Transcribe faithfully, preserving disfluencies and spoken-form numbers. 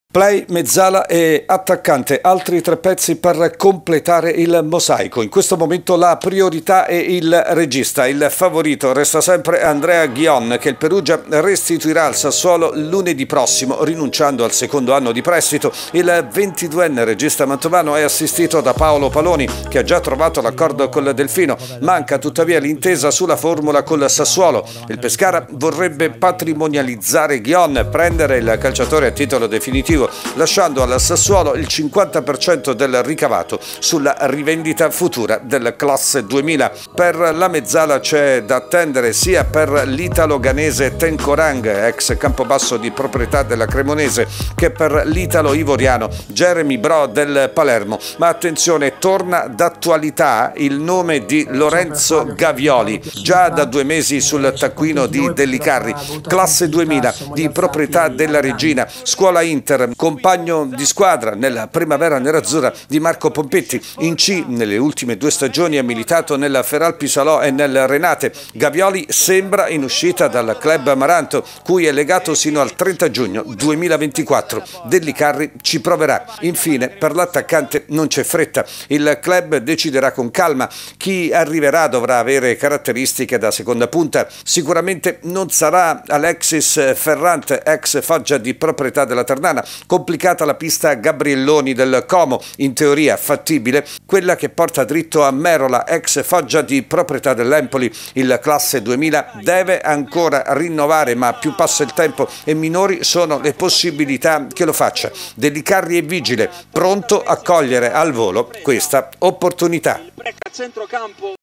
Play, mezzala e attaccante, altri tre pezzi per completare il mosaico. In questo momento la priorità è il regista. Il favorito resta sempre Andrea Ghion, che il Perugia restituirà al Sassuolo lunedì prossimo, rinunciando al secondo anno di prestito. Il ventiduenne regista mantovano è assistito da Paolo Paloni, che ha già trovato l'accordo col Delfino. Manca tuttavia l'intesa sulla formula col Sassuolo. Il Pescara vorrebbe patrimonializzare Ghion, prendere il calciatore a titolo definitivo, lasciando al Sassuolo il cinquanta per cento del ricavato sulla rivendita futura del classe duemila. Per la mezzala c'è da attendere sia per l'italo-ghanese Tenkorang, ex campobasso di proprietà della Cremonese, che per l'italo-ivoriano Jeremy Bro del Palermo. Ma attenzione, torna d'attualità il nome di Lorenzo Gavioli, già da due mesi sul taccuino di Dellicarri, classe duemila di proprietà della Regina, scuola Inter, compagno di squadra nella primavera nerazzurra di Marco Pompetti. In C nelle ultime due stagioni ha militato nella Feralpi Salò e nel Renate. Gavioli sembra in uscita dal club Amaranto, cui è legato sino al trenta giugno duemilaventiquattro. Dellicarri ci proverà. Infine, per l'attaccante non c'è fretta. Il club deciderà con calma. Chi arriverà dovrà avere caratteristiche da seconda punta. Sicuramente non sarà Alexis Ferrant, ex Foggia di proprietà della Ternana. Complicata la pista Gabrielloni del Como, in teoria fattibile, quella che porta dritto a Merola, ex Foggia di proprietà dell'Empoli. Il classe duemila deve ancora rinnovare, ma più passa il tempo e minori sono le possibilità che lo faccia. Dellicarri è vigile, pronto a cogliere al volo questa opportunità.